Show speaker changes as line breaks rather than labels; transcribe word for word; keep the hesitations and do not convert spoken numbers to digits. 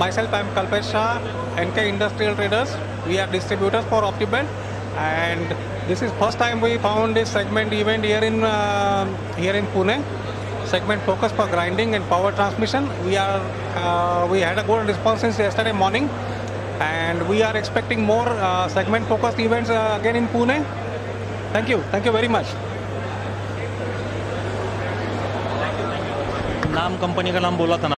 myself, I am Kalpesh Shah, N K Industrial Traders. We are distributors for OptiBelt, and this is first time we found this segment event here in uh, here in Pune. Segment focused for grinding and power transmission. We are uh, we had a good response since yesterday morning, and we are expecting more uh, segment focused events uh, again in Pune. Thank you, thank you very much.
नाम company का नाम बोला था ना।